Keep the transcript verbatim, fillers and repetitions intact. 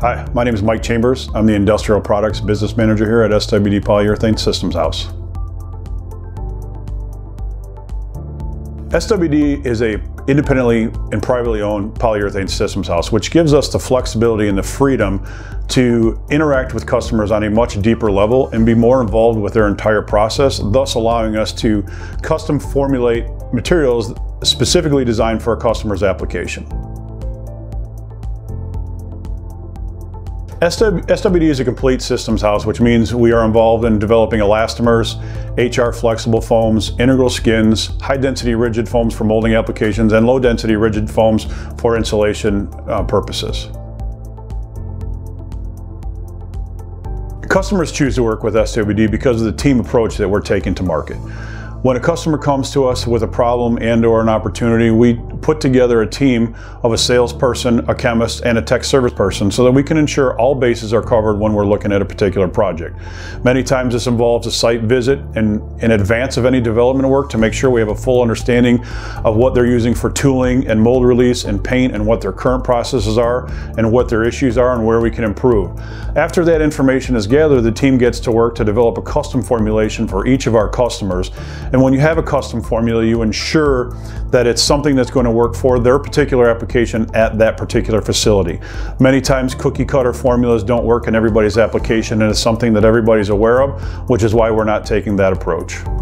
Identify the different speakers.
Speaker 1: Hi, my name is Mike Chambers. I'm the Industrial Products Business Manager here at S W D Polyurethane Systems House. S W D is a independently and privately owned polyurethane systems house, which gives us the flexibility and the freedom to interact with customers on a much deeper level and be more involved with their entire process, thus allowing us to custom formulate materials specifically designed for a customer's application. S W D is a complete systems house, which means we are involved in developing elastomers, H R flexible foams, integral skins, high density rigid foams for molding applications, and low density rigid foams for insulation uh, purposes. Customers choose to work with S W D because of the team approach that we're taking to market. When a customer comes to us with a problem and or an opportunity, we put together a team of a salesperson, a chemist, and a tech service person so that we can ensure all bases are covered when we're looking at a particular project. Many times this involves a site visit in, in advance of any development work to make sure we have a full understanding of what they're using for tooling and mold release and paint and what their current processes are and what their issues are and where we can improve. After that information is gathered, the team gets to work to develop a custom formulation for each of our customers. And when you have a custom formula, you ensure that it's something that's going to work for their particular application at that particular facility. Many times cookie cutter formulas don't work in everybody's application, and it's something that everybody's aware of, which is why we're not taking that approach.